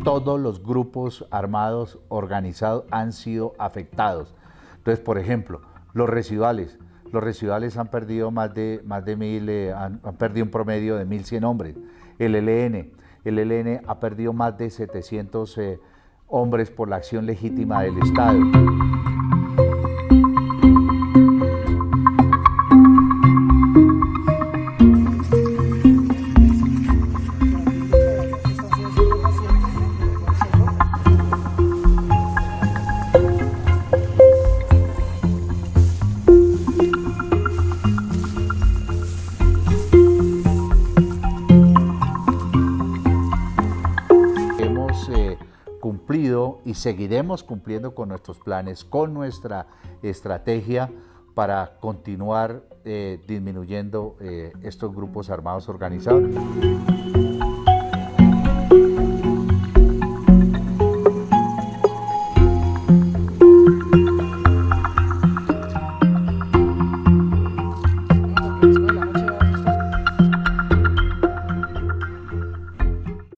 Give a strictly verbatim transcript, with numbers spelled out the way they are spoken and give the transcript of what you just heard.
todos los grupos armados organizados han sido afectados. Entonces, por ejemplo, los residuales. Los residuales han perdido más de, más de mil, eh, han, han perdido un promedio de mil cien hombres. El E L N, el E L N ha perdido más de setecientos eh, hombres por la acción legítima del Estado. Eh, cumplido y seguiremos cumpliendo con nuestros planes, con nuestra estrategia para continuar eh, disminuyendo eh, estos grupos armados organizados.